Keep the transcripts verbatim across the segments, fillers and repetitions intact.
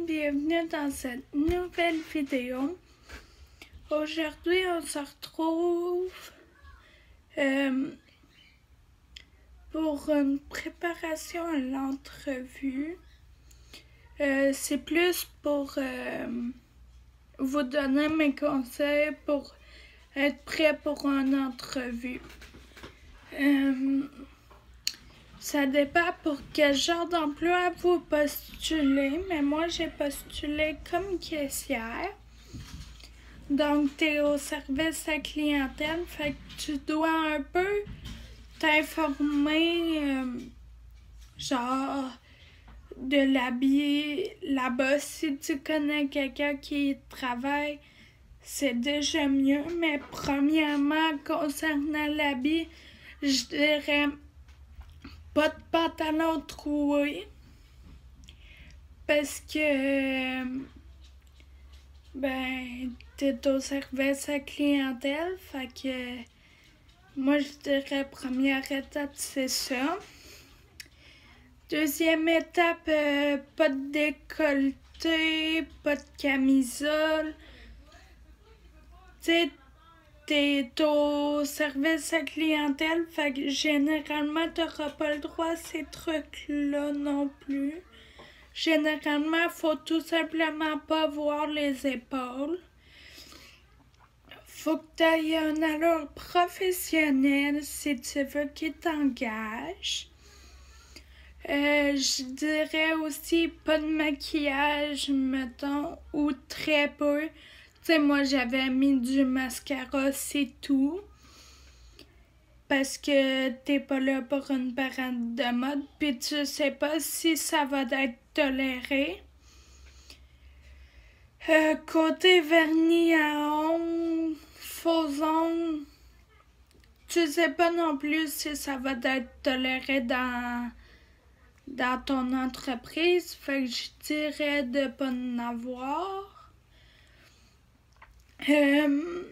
monde, bienvenue dans cette nouvelle vidéo. Aujourd'hui, on se retrouve euh, pour une préparation à l'entrevue. Euh, C'est plus pour euh, vous donner mes conseils pour être prêt pour une entrevue. Euh, Ça dépend pour quel genre d'emploi vous postulez, mais moi j'ai postulé comme caissière. Donc, tu es au service à clientèle, fait que tu dois un peu t'informer, euh, genre, de l'habiller là-bas. Si tu connais quelqu'un qui travaille, c'est déjà mieux, mais premièrement, concernant l'habit, je dirais pas de pantalon troué parce que ben t'es au service à clientèle, fait que moi je dirais première étape c'est ça. Deuxième étape, euh, pas de décolleté, pas de camisole. Tu sais, t'es au service à clientèle, fait que généralement, t'auras pas le droit à ces trucs-là non plus. Généralement, faut tout simplement pas voir les épaules. Faut que t'aies une allure professionnelle si tu veux qu'ils t'engagent. Euh, je dirais aussi pas de maquillage, mettons, ou très peu. Tu sais, moi, j'avais mis du mascara, c'est tout. Parce que t'es pas là pour une parade de mode, puis tu sais pas si ça va être toléré. Euh, côté vernis à ongles, faux ongles, tu sais pas non plus si ça va être toléré dans, dans ton entreprise. Fait que je dirais de pas en avoir. Euh,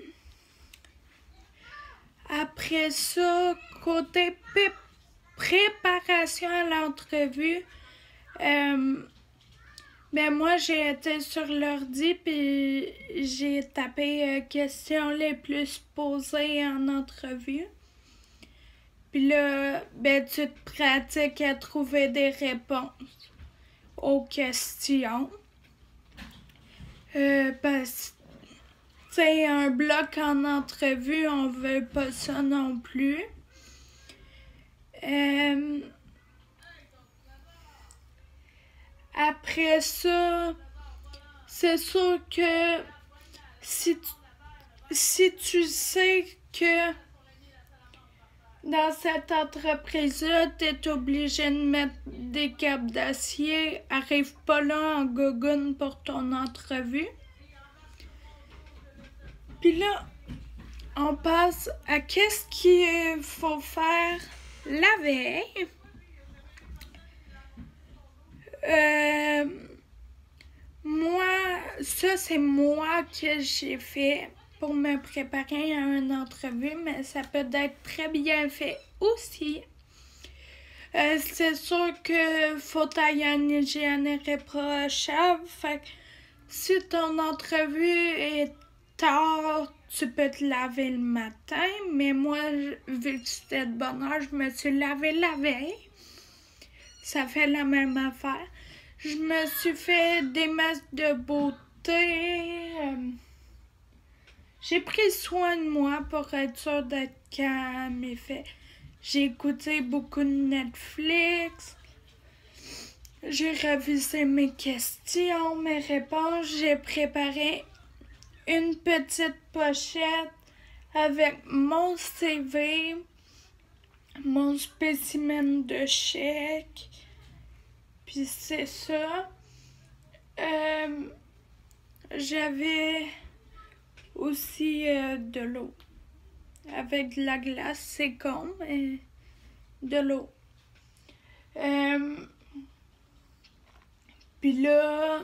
après ça, côté préparation à l'entrevue, euh, ben moi j'ai été sur l'ordi puis j'ai tapé euh, questions les plus posées en entrevue. Puis là, ben tu te pratiques à trouver des réponses aux questions. Euh, parce Tu sais, un bloc en entrevue, on veut pas ça non plus. Euh, après ça, c'est sûr que si tu, si tu sais que dans cette entreprise-là, tu es obligé de mettre des câbles d'acier, arrive pas là en gogoune pour ton entrevue. Puis là, on passe à qu'est-ce qu'il faut faire la veille. Euh, moi, ça c'est moi que j'ai fait pour me préparer à une entrevue, mais ça peut être très bien fait aussi. Euh, c'est sûr que faut tailler une hygiène irréprochable. Fait que si ton entrevue est tard, tu peux te laver le matin, mais moi, vu que c'était de bonne heure, je me suis lavée la veille. Ça fait la même affaire. Je me suis fait des masques de beauté. Euh, j'ai pris soin de moi pour être sûre d'être calme et fait. J'ai écouté beaucoup de Netflix. J'ai révisé mes questions, mes réponses. J'ai préparé une petite pochette avec mon C V, mon spécimen de chèque. Puis c'est ça. Euh, J'avais aussi euh, de l'eau. Avec de la glace, c'est con, mais de l'eau. Euh, Puis là,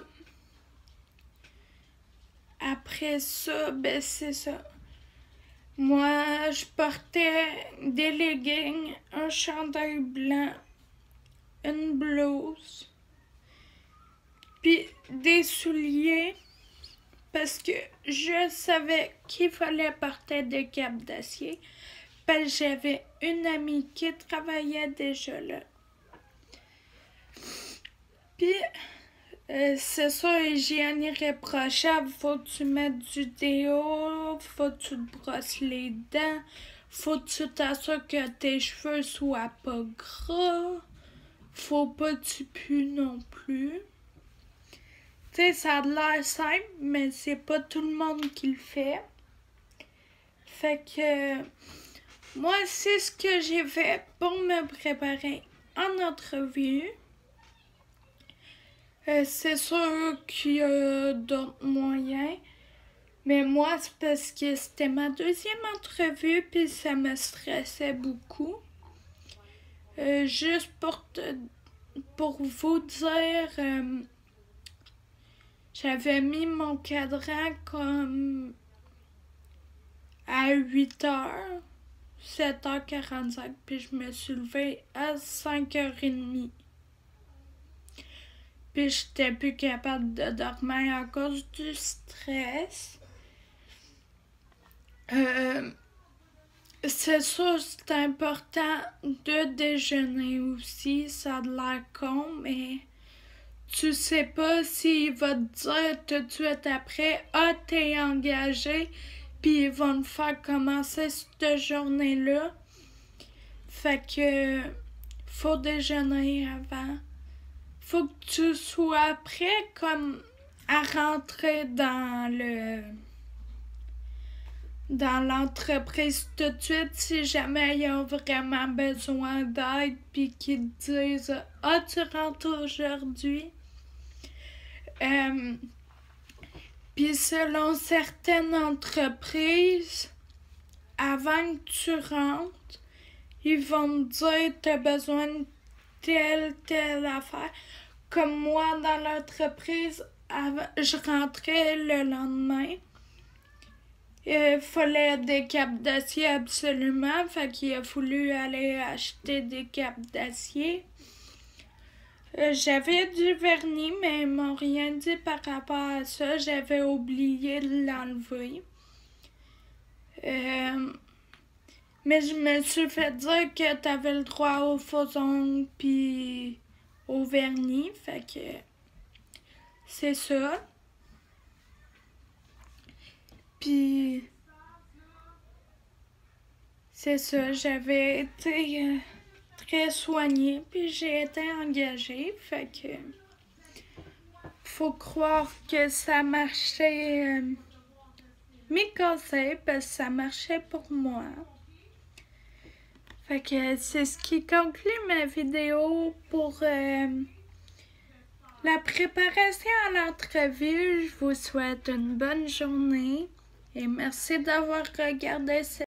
après ça, ben c'est ça. Moi, je portais des leggings, un chandail blanc, une blouse, puis des souliers, parce que je savais qu'il fallait porter des capes d'acier, parce que j'avais une amie qui travaillait déjà là. Puis, euh, c'est ça, hygiène irréprochable, faut que tu mettes du déo, faut que tu te brosses les dents, faut que tu t'assures que tes cheveux soient pas gras, faut pas que tu pues non plus. Tu sais, ça a l'air simple, mais c'est pas tout le monde qui le fait. Fait que, moi, c'est ce que j'ai fait pour me préparer en entrevue. Euh, c'est sûr qu'il y a d'autres moyens, mais moi, c'est parce que c'était ma deuxième entrevue, puis ça me stressait beaucoup. Euh, juste pour, te, pour vous dire, euh, j'avais mis mon cadran comme à huit heures, sept heures quarante-cinq, puis je me suis levée à cinq heures trente. Puis j'étais plus capable de dormir à cause du stress. Euh, c'est sûr, c'est important de déjeuner aussi. Ça a l'air con, mais tu sais pas s'il va te dire tout de suite après « Ah, t'es engagé », puis ils vont te faire commencer cette journée-là. Fait que faut déjeuner avant. Faut que tu sois prêt comme à rentrer dans le dans l'entreprise tout de suite si jamais ils ont vraiment besoin d'aide puis qu'ils te disent « Ah, tu rentres aujourd'hui? Euh, » Puis selon certaines entreprises, avant que tu rentres, ils vont te dire « T'as besoin de telle, telle affaire. » Comme moi, dans l'entreprise, je rentrais le lendemain. Il fallait des capes d'acier absolument, fait qu'il a fallu aller acheter des capes d'acier. Euh, j'avais du vernis, mais ils m'ont rien dit par rapport à ça. J'avais oublié de l'enlever. Euh, mais je me suis fait dire que t'avais le droit aux faux ongles puis au vernis, fait que c'est ça. Puis c'est ça, j'avais été euh, très soignée, puis j'ai été engagée, fait que faut croire que ça marchait, euh, mes conseils, parce que ça marchait pour moi. Fait que c'est ce qui conclut ma vidéo pour euh, la préparation à l'entrevue. Je vous souhaite une bonne journée et merci d'avoir regardé cette